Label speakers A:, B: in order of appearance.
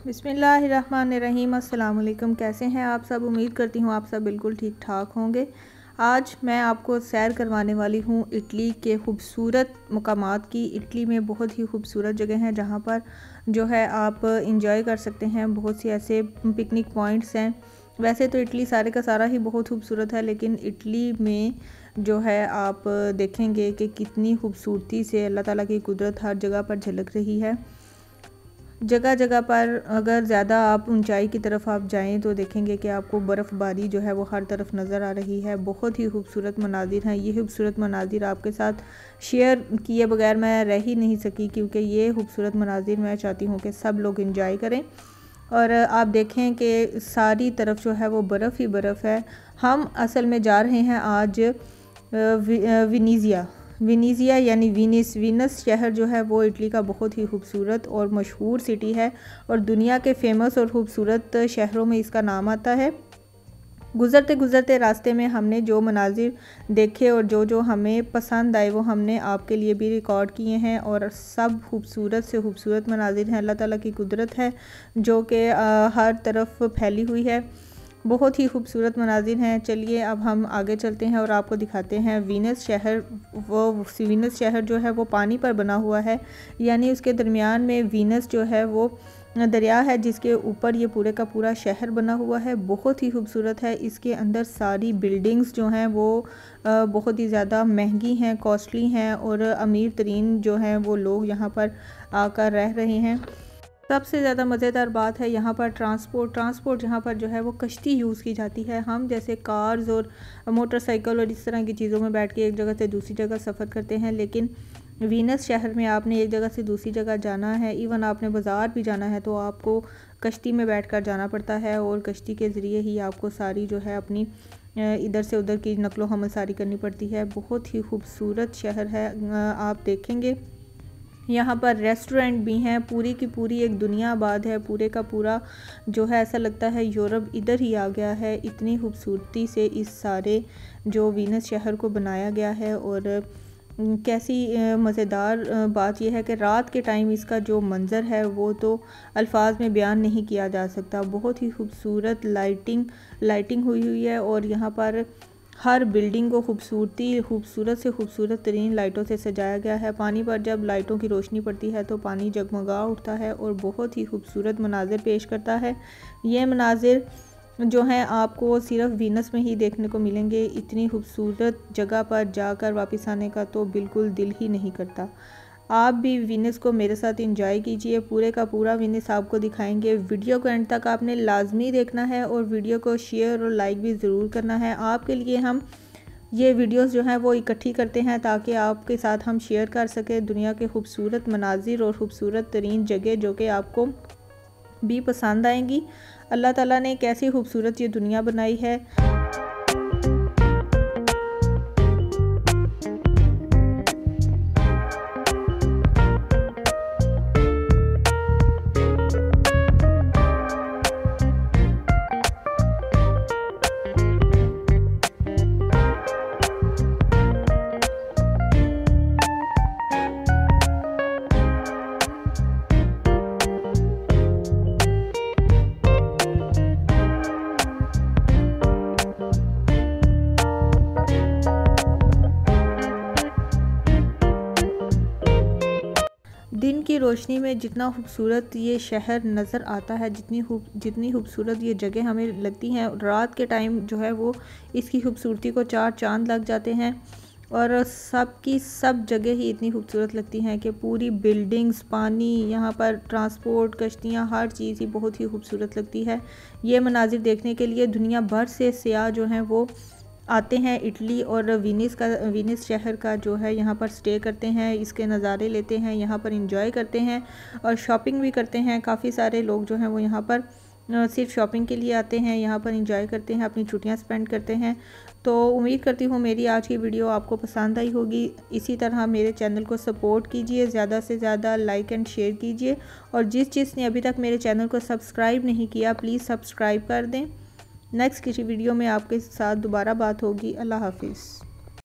A: बिस्मिल्लाहिर्रहमानिर्रहीम। अस्सलाम वालेकुम। कैसे हैं आप सब? उम्मीद करती हूँ आप सब बिल्कुल ठीक ठाक होंगे। आज मैं आपको सैर करवाने वाली हूँ इटली के खूबसूरत मकामात की। इटली में बहुत ही खूबसूरत जगह हैं जहाँ पर जो है आप इंजॉय कर सकते हैं। बहुत सी ऐसे पिकनिक पॉइंट्स हैं। वैसे तो इटली सारे का सारा ही बहुत खूबसूरत है, लेकिन इटली में जो है आप देखेंगे कि कितनी खूबसूरती से अल्लाह ताला की कुदरत हर जगह पर झलक रही है। जगह जगह पर अगर ज़्यादा आप ऊंचाई की तरफ आप जाएं तो देखेंगे कि आपको बर्फ़बारी जो है वो हर तरफ नज़र आ रही है। बहुत ही खूबसूरत मनाजिर हैं। ये खूबसूरत मनाजिर आपके साथ शेयर किए बगैर मैं रह ही नहीं सकी, क्योंकि ये खूबसूरत मनाजिर मैं चाहती हूँ कि सब लोग इंजॉय करें। और आप देखें कि सारी तरफ जो है वो बर्फ़ ही बर्फ़ है। हम असल में जा रहे हैं आज विनीज़िया यानी वीनस शहर जो है वो इटली का बहुत ही खूबसूरत और मशहूर सिटी है और दुनिया के फेमस और ख़ूबसूरत शहरों में इसका नाम आता है। गुज़रते गुज़रते रास्ते में हमने जो मनाजिर देखे और जो हमें पसंद आए वो हमने आपके लिए भी रिकॉर्ड किए हैं, और सब खूबसूरत से खूबसूरत मनाजिर हैं। अल्लाह ताला की कुदरत है जो कि हर तरफ फैली हुई है। बहुत ही खूबसूरत मनाजिर हैं। चलिए अब हम आगे चलते हैं और आपको दिखाते हैं वीनस शहर। वीनस शहर जो है वो पानी पर बना हुआ है, यानी उसके दरमियान में वीनस जो है वो दरिया है जिसके ऊपर ये पूरे का पूरा शहर बना हुआ है। बहुत ही खूबसूरत है। इसके अंदर सारी बिल्डिंग्स जो हैं वो बहुत ही ज़्यादा महंगी हैं, कॉस्टली हैं, और अमीर तरीन जो हैं वो लोग यहाँ पर आकर रह रहे हैं। सबसे ज़्यादा मज़ेदार बात है यहाँ पर ट्रांसपोर्ट यहाँ पर जो है वो कश्ती यूज़ की जाती है। हम जैसे कार्स और मोटरसाइकिल और इस तरह की चीज़ों में बैठ के एक जगह से दूसरी जगह सफ़र करते हैं, लेकिन वीनस शहर में आपने एक जगह से दूसरी जगह जाना है, इवन आपने बाज़ार भी जाना है तो आपको कश्ती में बैठकर जाना पड़ता है, और कश्ती के ज़रिए ही आपको सारी जो है अपनी इधर से उधर की नकलो हमल सारी करनी पड़ती है। बहुत ही खूबसूरत शहर है। आप देखेंगे यहाँ पर रेस्टोरेंट भी हैं। पूरी की पूरी एक दुनिया आबाद है। पूरे का पूरा जो है ऐसा लगता है यूरोप इधर ही आ गया है। इतनी खूबसूरती से इस सारे जो वीनस शहर को बनाया गया है। और कैसी मज़ेदार बात यह है कि रात के टाइम इसका जो मंज़र है वो तो अल्फाज में बयान नहीं किया जा सकता। बहुत ही खूबसूरत लाइटिंग हुई है, और यहाँ पर हर बिल्डिंग को खूबसूरत से खूबसूरत तरीन लाइटों से सजाया गया है। पानी पर जब लाइटों की रोशनी पड़ती है तो पानी जगमगा उठता है और बहुत ही खूबसूरत मनाजिर पेश करता है। ये मनाजिर जो हैं आपको सिर्फ वीनस में ही देखने को मिलेंगे। इतनी खूबसूरत जगह पर जाकर वापस आने का तो बिल्कुल दिल ही नहीं करता। आप भी वीनस को मेरे साथ एंजॉय कीजिए। पूरे का पूरा वीनस आपको दिखाएंगे। वीडियो को एंड तक आपने लाजमी देखना है और वीडियो को शेयर और लाइक भी ज़रूर करना है। आपके लिए हम ये वीडियोस जो हैं वो इकट्ठी करते हैं ताकि आपके साथ हम शेयर कर सकें दुनिया के खूबसूरत मनाजिर और ख़ूबसूरत तरीन जगह जो कि आपको भी पसंद आएंगी। अल्लाह ताला ने कैसी खूबसूरत ये दुनिया बनाई है। दिन की रोशनी में जितना खूबसूरत ये शहर नज़र आता है, जितनी खूबसूरत ये जगह हमें लगती हैं, रात के टाइम जो है वो इसकी खूबसूरती को चार चांद लग जाते हैं। और सब जगह ही इतनी खूबसूरत लगती हैं कि पूरी बिल्डिंग्स, पानी, यहाँ पर ट्रांसपोर्ट, कश्तियाँ, हर चीज़ ही बहुत ही खूबसूरत लगती है। ये मनाजिर देखने के लिए दुनिया भर से सियाह जो हैं वो आते हैं इटली, और वीनस शहर का जो है यहाँ पर स्टे करते हैं, इसके नज़ारे लेते हैं, यहाँ पर इंजॉय करते हैं और शॉपिंग भी करते हैं। काफ़ी सारे लोग जो हैं वो यहाँ पर सिर्फ शॉपिंग के लिए आते हैं, यहाँ पर इंजॉय करते हैं, अपनी छुट्टियाँ स्पेंड करते हैं। तो उम्मीद करती हूँ मेरी आज की वीडियो आपको पसंद आई होगी। इसी तरह मेरे चैनल को सपोर्ट कीजिए, ज़्यादा से ज़्यादा लाइक एंड शेयर कीजिए, और जिसने अभी तक मेरे चैनल को सब्सक्राइब नहीं किया प्लीज़ सब्सक्राइब कर दें। नेक्स्ट किसी वीडियो में आपके साथ दोबारा बात होगी। अल्लाह हाफिज़।